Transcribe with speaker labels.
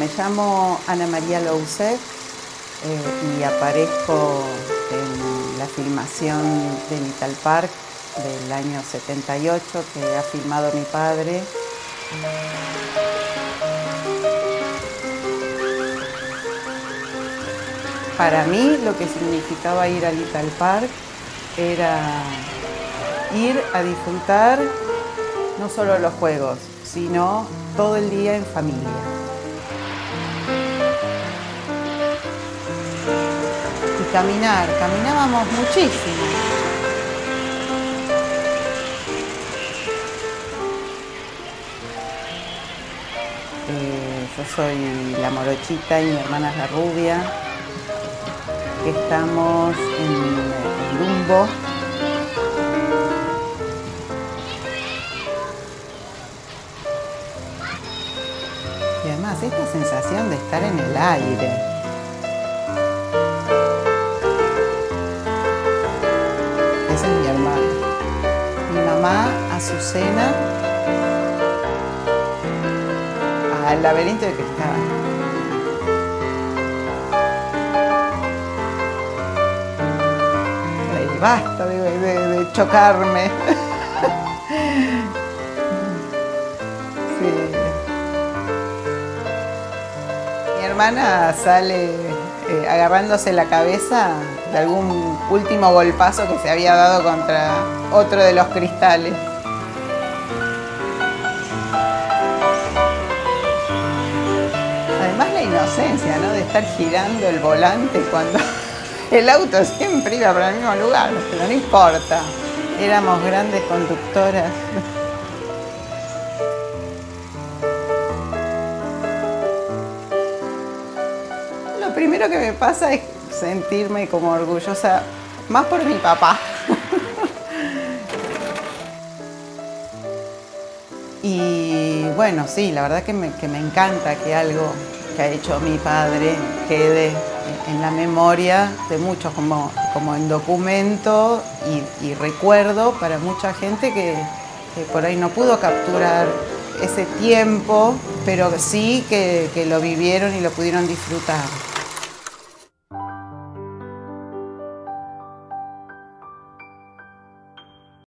Speaker 1: me llamo Ana María Lousek y aparezco en la filmación de Little Park del año 78 que ha filmado mi padre. Para mí lo que significaba ir a Little Park era ir a disfrutar no solo los juegos, sino todo el día en familia. Y caminábamos muchísimo. Yo soy la morochita y mi hermana es la rubia, que estamos en Dumbo. Y además esta sensación de estar en el aire. Ese es mi hermano. Mi mamá, Azucena, al laberinto de cristal. Ay, basta de chocarme. Sí. Mi hermana sale agarrándose la cabeza de algún último golpazo que se había dado contra otro de los cristales. Además la inocencia, ¿no?, de estar girando el volante cuando el auto siempre iba para el mismo lugar, pero no importa, éramos grandes conductoras. Lo primero que me pasa es sentirme como orgullosa, más por mi papá. Y bueno, sí, la verdad que me encanta que algo que ha hecho mi padre quede en la memoria de muchos como en documento y recuerdo para mucha gente que por ahí no pudo capturar ese tiempo, pero sí que lo vivieron y lo pudieron disfrutar.